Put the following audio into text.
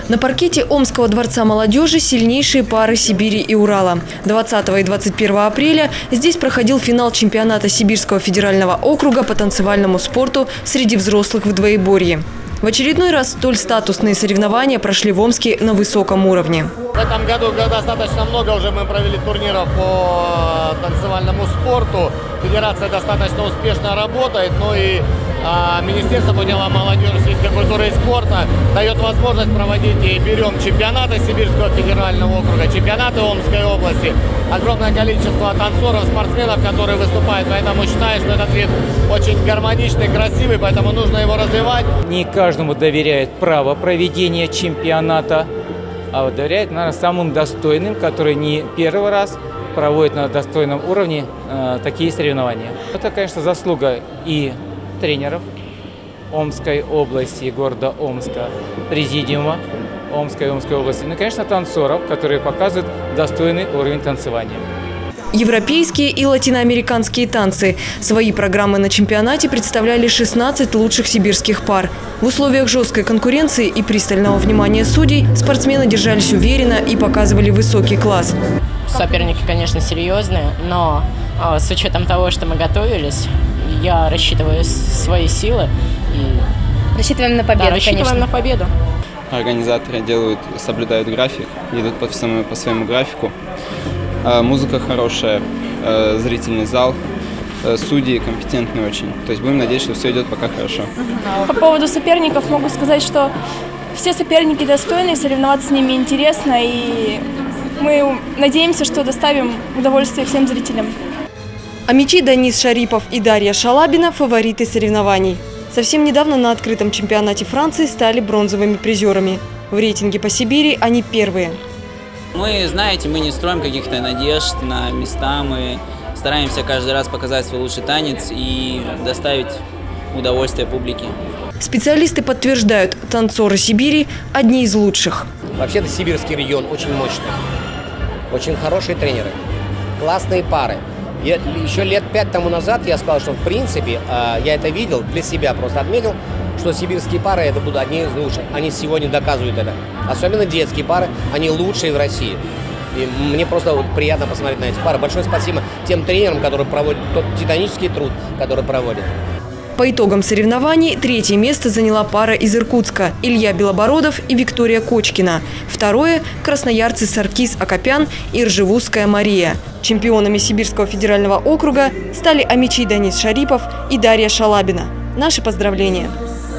На паркете Омского дворца молодежи сильнейшие пары Сибири и Урала. 20 и 21 апреля здесь проходил финал чемпионата Сибирского федерального округа по танцевальному спорту среди взрослых в двоеборье. В очередной раз столь статусные соревнования прошли в Омске на высоком уровне. В этом году достаточно много уже мы провели турниров по танцевальному спорту. Федерация достаточно успешно работает, но и Министерство по делам молодежи, физической культуры и спорта дает возможность проводить и берем чемпионаты Сибирского федерального округа, чемпионаты Омской области. Огромное количество танцоров, спортсменов, которые выступают, поэтому считаю, что этот вид очень гармоничный, красивый, поэтому нужно его развивать. Не каждому доверяет право проведения чемпионата, а вот доверяет, наверное, самым достойным, которые не первый раз проводят на достойном уровне такие соревнования. Это, конечно, заслуга и тренеров Омской области, города Омска, президиума Омской области, ну и, конечно, танцоров, которые показывают достойный уровень танцевания. Европейские и латиноамериканские танцы. Свои программы на чемпионате представляли 16 лучших сибирских пар. В условиях жесткой конкуренции и пристального внимания судей спортсмены держались уверенно и показывали высокий класс. Соперники, конечно, серьезные, но с учетом того, что мы готовились, я рассчитываю свои силы. И рассчитываем на победу, рассчитываем на победу. Организаторы соблюдают график, идут по своему графику. Музыка хорошая, зрительный зал, судьи компетентные очень. То есть будем надеяться, что все идет пока хорошо. По поводу соперников могу сказать, что все соперники достойны, соревноваться с ними интересно, и мы надеемся, что доставим удовольствие всем зрителям. Амичи Данис Шарипов и Дарья Шалабина – фавориты соревнований. Совсем недавно на открытом чемпионате Франции стали бронзовыми призерами. В рейтинге по Сибири они первые. Мы, знаете, мы не строим каких-то надежд на места, мы стараемся каждый раз показать свой лучший танец и доставить удовольствие публике. Специалисты подтверждают, танцоры Сибири – одни из лучших. Вообще-то сибирский регион очень мощный, очень хорошие тренеры, классные пары. Еще лет 5 тому назад я сказал, что в принципе, я это видел, для себя просто отметил, что сибирские пары это будут одни из лучших. Они сегодня доказывают это. Особенно детские пары, они лучшие в России. И мне просто приятно посмотреть на эти пары. Большое спасибо тем тренерам, которые проводят тот титанический труд, который проводят. По итогам соревнований третье место заняла пара из Иркутска – Илья Белобородов и Виктория Кочкина. Второе – красноярцы Саркис Акопян и Ржевузская Мария. Чемпионами Сибирского федерального округа стали амичи Данис Шарипов и Дарья Шалабина. Наши поздравления!